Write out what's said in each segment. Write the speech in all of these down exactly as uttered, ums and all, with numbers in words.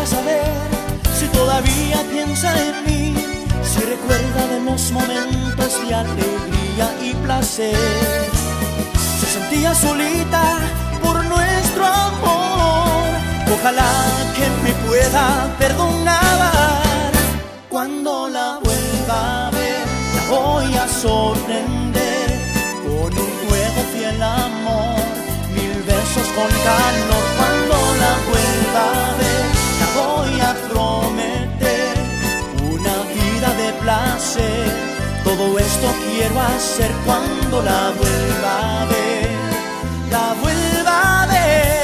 saber si todavía piensa en mí, si recuerda de los momentos de alegría y placer. Se sentía solita por nuestro amor, ojalá que me pueda perdonar. Cuando la vuelva a ver, la voy a sorprender con un nuevo fiel amor, mil besos con calor. Cuando la vuelva a ver, la voy a prometer una vida de placer. Todo esto quiero hacer cuando la vuelva a ver, la vuelva a ver.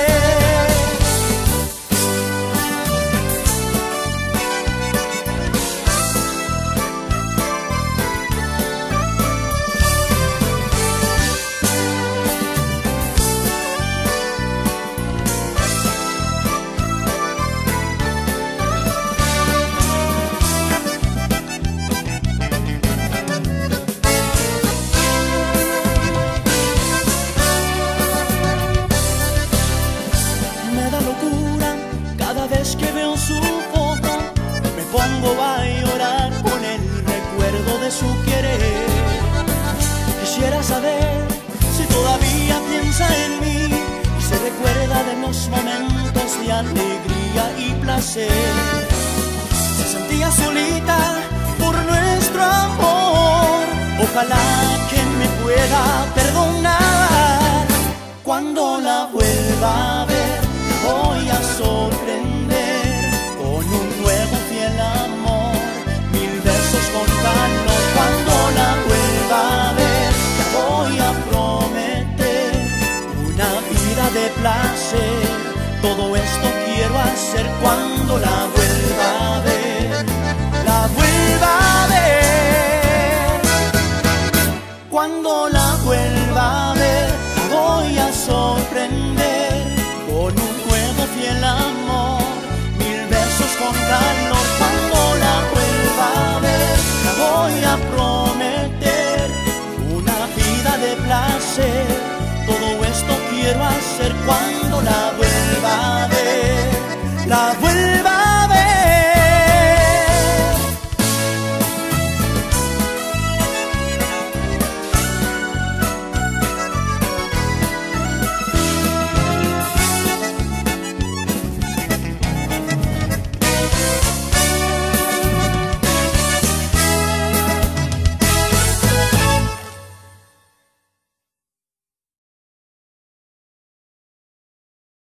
Cada vez que veo su foto me pongo a llorar con el recuerdo de su querer. Quisiera saber si todavía piensa en mí y se recuerda de los momentos de alegría y placer. Se sentía solita por nuestro amor, ojalá que me pueda perdonar. Cuando la vuelva a ver, voy a sorprender con un nuevo fiel amor, mil besos con calor. Cuando la vuelva a ver, la voy a prometer una vida de placer. Todo esto quiero hacer cuando la vuelva a ver, la vuelva a ver. Cuando la vuelva a ver, la voy a sorprender con un fiel amor, mil besos con calor. Cuando la vuelva a ver, la voy a prometer una vida de placer. Todo esto quiero hacer cuando